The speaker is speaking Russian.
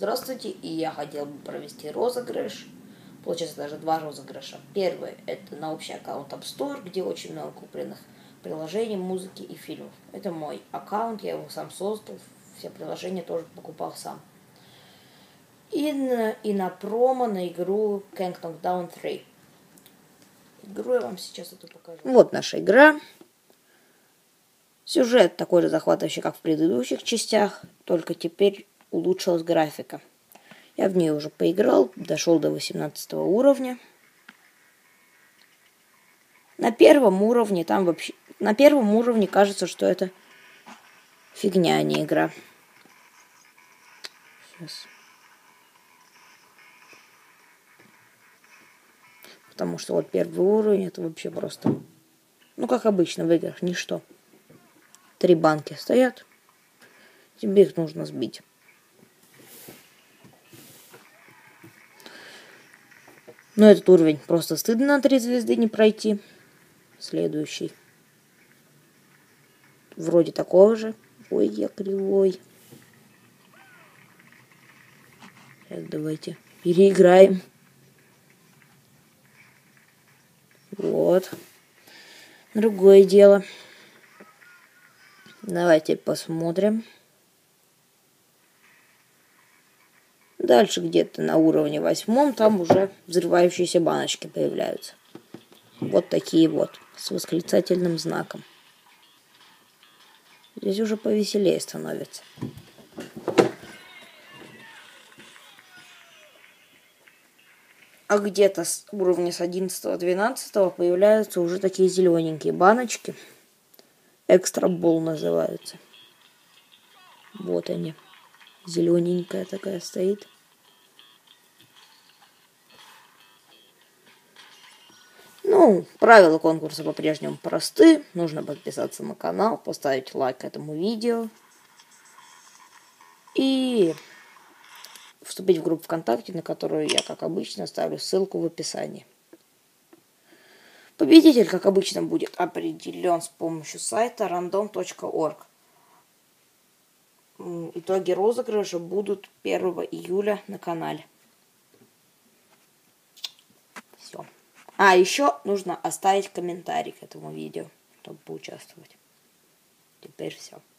Здравствуйте, и я хотел бы провести розыгрыш. Получается даже два розыгрыша. Первый – это на общий аккаунт App Store, где очень много купленных приложений, музыки и фильмов. Это мой аккаунт, я его сам создал, все приложения тоже покупал сам. И на промо на игру Kang Knockdown 3. Игру я вам сейчас эту покажу. Вот наша игра. Сюжет такой же захватывающий, как в предыдущих частях, только теперь улучшилась графика. Я в нее уже поиграл, дошел до 18 уровня. На первом уровне кажется, что это фигня, а не игра. Сейчас. Потому что вот первый уровень это вообще просто, как обычно в играх, ничто. 3 банки стоят, тебе их нужно сбить. Но этот уровень просто стыдно на 3 звезды не пройти. Следующий. Вроде такого же. Ой, я кривой. Сейчас давайте переиграем. Вот. Другое дело. Давайте посмотрим. Дальше где-то на уровне 8 там уже взрывающиеся баночки появляются. Вот такие вот, с восклицательным знаком. Здесь уже повеселее становится. А где-то с уровня с 11-12 появляются уже такие зелененькие баночки. Экстра Бол называются. Вот они. Зелененькая такая стоит. Правила конкурса по-прежнему просты. Нужно подписаться на канал, поставить лайк этому видео. И вступить в группу ВКонтакте, на которую я, как обычно, ставлю ссылку в описании. Победитель, как обычно, будет определен с помощью сайта random.org. Итоги розыгрыша будут 1 июля на канале. Все. Еще нужно оставить комментарий к этому видео, чтобы поучаствовать. Теперь все.